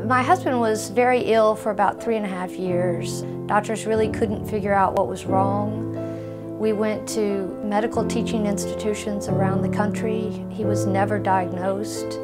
My husband was very ill for about 3.5 years. Doctors really couldn't figure out what was wrong. We went to medical teaching institutions around the country. He was never diagnosed.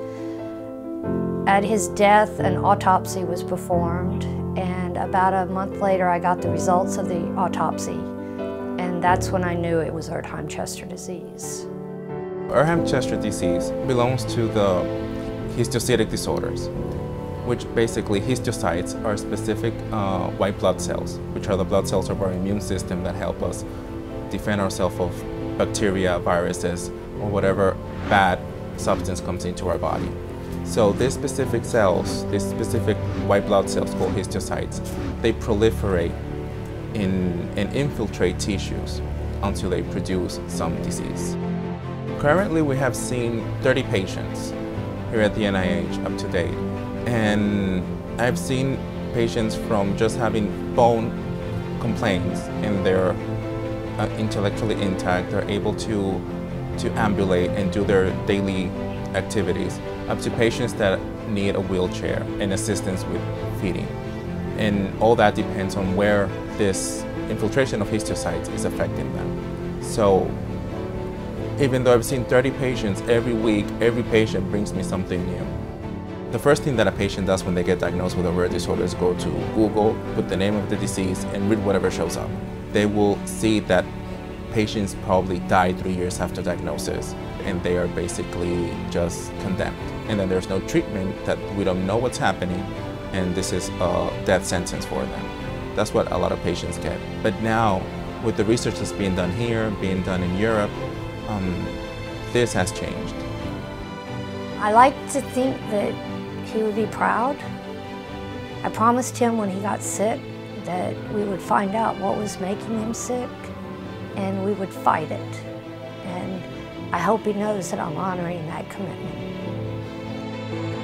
At his death, an autopsy was performed, and about a month later I got the results of the autopsy, and that's when I knew it was Erdheim-Chester disease. Erdheim-Chester disease belongs to the histiocytic disorders, which basically histiocytes are specific white blood cells, which are the blood cells of our immune system that help us defend ourselves of bacteria, viruses, or whatever bad substance comes into our body. So these specific cells, these specific white blood cells called histiocytes, they proliferate and infiltrate tissues until they produce some disease. Currently we have seen 30 patients here at the NIH up to date. And I've seen patients from just having bone complaints and they're intellectually intact, they're able to ambulate and do their daily activities, up to patients that need a wheelchair and assistance with feeding. And all that depends on where this infiltration of histiocytes is affecting them. So even though I've seen 30 patients every week, every patient brings me something new. The first thing that a patient does when they get diagnosed with a rare disorder is go to Google, put the name of the disease, and read whatever shows up. They will see that patients probably died 3 years after diagnosis, and they are basically just condemned. And then there's no treatment, that we don't know what's happening, and this is a death sentence for them. That's what a lot of patients get. But now, with the research that's being done here, being done in Europe, this has changed. I like to think that he would be proud. I promised him when he got sick that we would find out what was making him sick and we would fight it. And I hope he knows that I'm honoring that commitment.